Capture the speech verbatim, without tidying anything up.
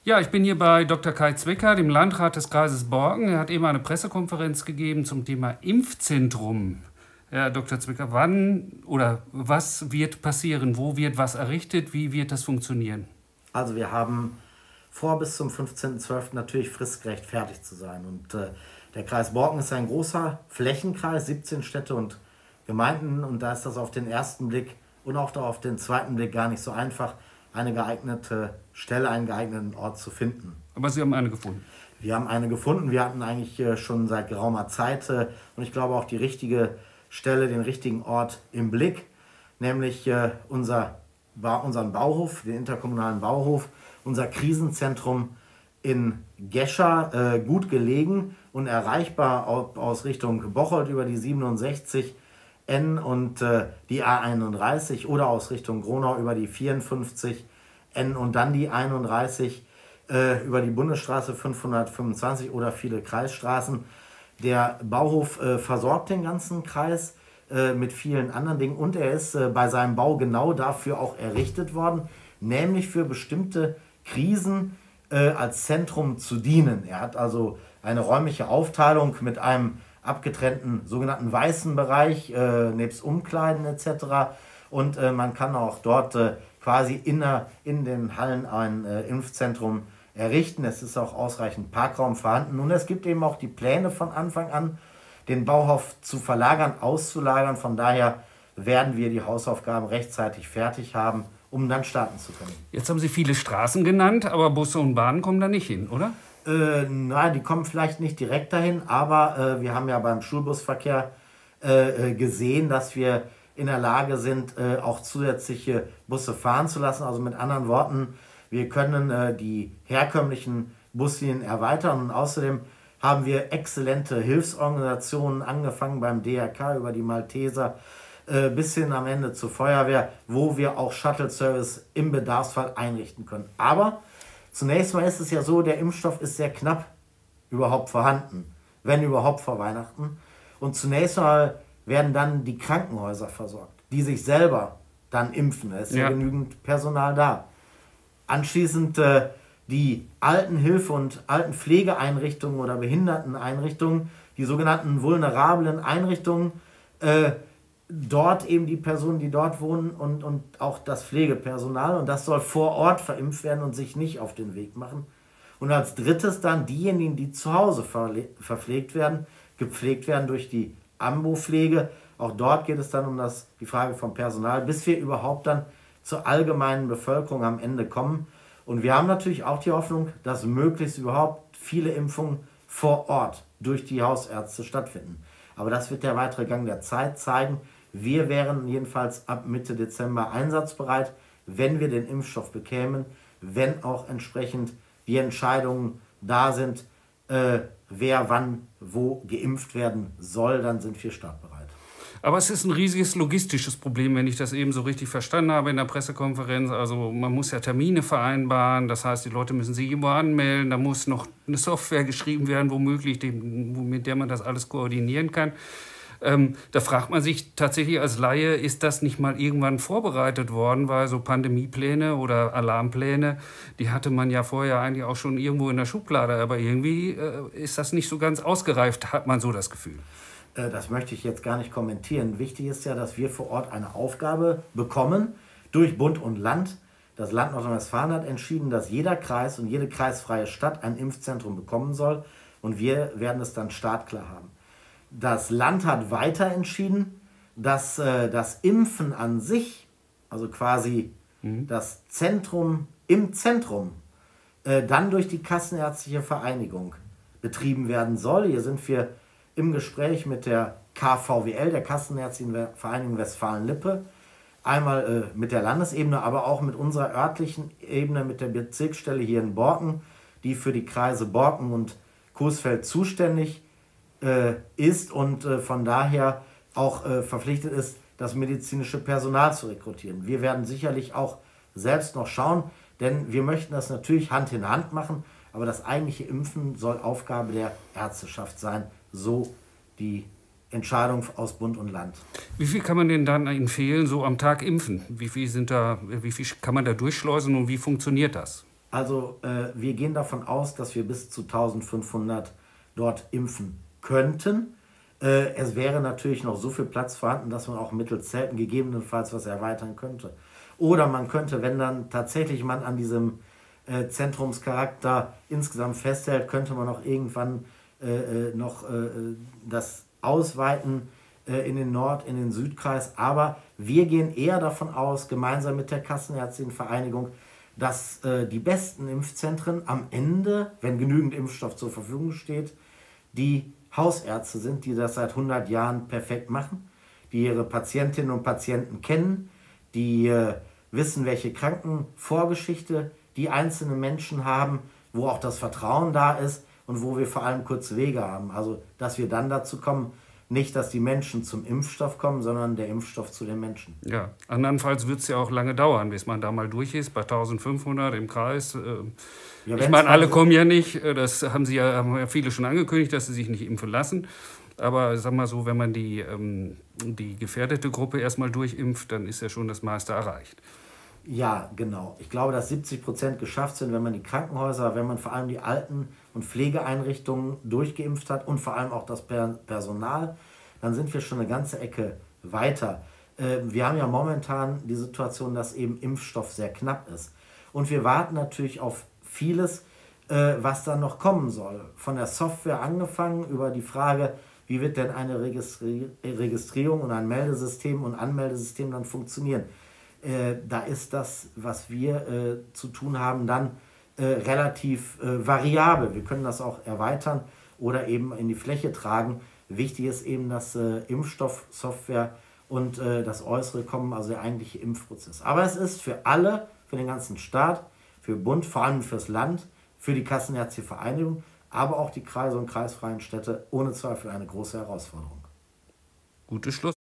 Ja, ich bin hier bei Doktor Kai Zwicker, dem Landrat des Kreises Borken. Er hat eben eine Pressekonferenz gegeben zum Thema Impfzentrum. Herr Doktor Zwicker, wann oder was wird passieren? Wo wird was errichtet? Wie wird das funktionieren? Also wir haben vor, bis zum fünfzehnten zwölften natürlich fristgerecht fertig zu sein. Und äh, der Kreis Borken ist ein großer Flächenkreis, siebzehn Städte und Gemeinden. Und da ist das auf den ersten Blick und auch auf den zweiten Blick gar nicht so einfach, eine geeignete Stelle, einen geeigneten Ort zu finden. Aber Sie haben eine gefunden? Wir haben eine gefunden. Wir hatten eigentlich äh, schon seit geraumer Zeit äh, und ich glaube auch die richtige Stelle, den richtigen Ort im Blick, nämlich äh, unser, ba unseren Bauhof, den interkommunalen Bauhof, unser Krisenzentrum in Gescher, äh, gut gelegen und erreichbar aus Richtung Bocholt über die siebenundsechzig N und äh, die A einunddreißig oder aus Richtung Gronau über die vierundfünfzig N und dann die einunddreißig äh, über die Bundesstraße fünfhundertfünfundzwanzig oder viele Kreisstraßen. Der Bauhof äh, versorgt den ganzen Kreis äh, mit vielen anderen Dingen und er ist äh, bei seinem Bau genau dafür auch errichtet worden, nämlich für bestimmte Krisen äh, als Zentrum zu dienen. Er hat also eine räumliche Aufteilung mit einem abgetrennten sogenannten weißen Bereich, äh, nebst Umkleiden et cetera. Und äh, man kann auch dort äh, quasi in, der, in den Hallen ein äh, Impfzentrum errichten. Es ist auch ausreichend Parkraum vorhanden. Und es gibt eben auch die Pläne von Anfang an, den Bauhof zu verlagern, auszulagern. Von daher werden wir die Hausaufgaben rechtzeitig fertig haben, um dann starten zu können. Jetzt haben Sie viele Straßen genannt, aber Busse und Bahnen kommen da nicht hin, oder? Äh, nein, die kommen vielleicht nicht direkt dahin, aber äh, wir haben ja beim Schulbusverkehr äh, gesehen, dass wir in der Lage sind, äh, auch zusätzliche Busse fahren zu lassen. Also mit anderen Worten, wir können äh, die herkömmlichen Buslinien erweitern und außerdem haben wir exzellente Hilfsorganisationen, angefangen beim D R K über die Malteser äh, bis hin am Ende zur Feuerwehr, wo wir auch Shuttle-Service im Bedarfsfall einrichten können. Aber zunächst mal ist es ja so, der Impfstoff ist sehr knapp überhaupt vorhanden, wenn überhaupt vor Weihnachten. Und zunächst mal werden dann die Krankenhäuser versorgt, die sich selber dann impfen. Es ist ja, ja genügend Personal da. Anschließend äh, die Altenhilfe- und Altenpflegeeinrichtungen oder Behinderteneinrichtungen, die sogenannten vulnerablen Einrichtungen, äh, dort eben die Personen, die dort wohnen und, und auch das Pflegepersonal. Und das soll vor Ort verimpft werden und sich nicht auf den Weg machen. Und als drittes dann diejenigen, die zu Hause verpflegt werden, gepflegt werden durch die Ambo-Pflege. Auch dort geht es dann um das, die Frage vom Personal, bis wir überhaupt dann zur allgemeinen Bevölkerung am Ende kommen. Und wir haben natürlich auch die Hoffnung, dass möglichst überhaupt viele Impfungen vor Ort durch die Hausärzte stattfinden. Aber das wird der weitere Gang der Zeit zeigen. Wir wären jedenfalls ab Mitte Dezember einsatzbereit, wenn wir den Impfstoff bekämen, wenn auch entsprechend die Entscheidungen da sind, äh, wer wann wo geimpft werden soll, dann sind wir startbereit. Aber es ist ein riesiges logistisches Problem, wenn ich das eben so richtig verstanden habe in der Pressekonferenz. Also man muss ja Termine vereinbaren, das heißt, die Leute müssen sich irgendwo anmelden, da muss noch eine Software geschrieben werden, womöglich, mit der man das alles koordinieren kann. Ähm, da fragt man sich tatsächlich als Laie, ist das nicht mal irgendwann vorbereitet worden, weil so Pandemiepläne oder Alarmpläne, die hatte man ja vorher eigentlich auch schon irgendwo in der Schublade, aber irgendwie äh, ist das nicht so ganz ausgereift, hat man so das Gefühl. Das möchte ich jetzt gar nicht kommentieren. Wichtig ist ja, dass wir vor Ort eine Aufgabe bekommen durch Bund und Land. Das Land Nordrhein-Westfalen hat entschieden, dass jeder Kreis und jede kreisfreie Stadt ein Impfzentrum bekommen soll. Und wir werden es dann startklar haben. Das Land hat weiter entschieden, dass äh, das Impfen an sich, also quasi mhm. das Zentrum im Zentrum, äh, dann durch die Kassenärztliche Vereinigung betrieben werden soll. Hier sind wir im Gespräch mit der K V W L, der Kassenärztlichen Vereinigung Westfalen-Lippe, einmal äh, mit der Landesebene, aber auch mit unserer örtlichen Ebene, mit der Bezirksstelle hier in Borken, die für die Kreise Borken und Coesfeld zuständig äh, ist und äh, von daher auch äh, verpflichtet ist, das medizinische Personal zu rekrutieren. Wir werden sicherlich auch selbst noch schauen, denn wir möchten das natürlich Hand in Hand machen, aber das eigentliche Impfen soll Aufgabe der Ärzteschaft sein, so die Entscheidung aus Bund und Land. Wie viel kann man denn dann empfehlen, so am Tag impfen? Wie viel sind da, wie viel kann man da durchschleusen und wie funktioniert das? Also äh, wir gehen davon aus, dass wir bis zu eintausendfünfhundert dort impfen könnten. Äh, es wäre natürlich noch so viel Platz vorhanden, dass man auch mittels Zelten gegebenenfalls was erweitern könnte. Oder man könnte, wenn dann tatsächlich man an diesem äh, Zentrumscharakter insgesamt festhält, könnte man auch irgendwann äh, noch äh, das ausweiten äh, in den Nord-, in den Südkreis. Aber wir gehen eher davon aus, gemeinsam mit der Kassenärztlichen Vereinigung, dass äh, die besten Impfzentren am Ende, wenn genügend Impfstoff zur Verfügung steht, die Hausärzte sind, die das seit hundert Jahren perfekt machen, die ihre Patientinnen und Patienten kennen, die äh, wissen, welche Krankenvorgeschichte die einzelnen Menschen haben, wo auch das Vertrauen da ist und wo wir vor allem kurze Wege haben. Also, dass wir dann dazu kommen, nicht, dass die Menschen zum Impfstoff kommen, sondern der Impfstoff zu den Menschen. Ja, andernfalls wird es ja auch lange dauern, bis man da mal durch ist, bei eintausendfünfhundert im Kreis. Äh, Ja, ich wenn's meine, alle mal- kommen ja nicht, äh, das haben sie ja, haben ja viele schon angekündigt, dass sie sich nicht impfen lassen. Aber sag mal so, wenn man die, ähm, die gefährdete Gruppe erstmal durchimpft, dann ist ja schon das meiste erreicht. Ja, genau. Ich glaube, dass siebzig Prozent geschafft sind, wenn man die Krankenhäuser, wenn man vor allem die Alten- und Pflegeeinrichtungen durchgeimpft hat und vor allem auch das Per- Personal, dann sind wir schon eine ganze Ecke weiter. Äh, Wir haben ja momentan die Situation, dass eben Impfstoff sehr knapp ist. Und wir warten natürlich auf vieles, äh, was dann noch kommen soll. Von der Software angefangen über die Frage, wie wird denn eine Registri- Registrierung und ein Meldesystem und Anmeldesystem dann funktionieren. Äh, da ist das, was wir äh, zu tun haben, dann äh, relativ äh, variabel. Wir können das auch erweitern oder eben in die Fläche tragen. Wichtig ist eben, dass äh, Impfstoff, Software und äh, das Äußere kommen, also der eigentliche Impfprozess. Aber es ist für alle, für den ganzen Staat, für Bund, vor allem fürs Land, für die Kassenärztliche Vereinigung, aber auch die Kreise und kreisfreien Städte ohne Zweifel eine große Herausforderung. Gutes Schluss.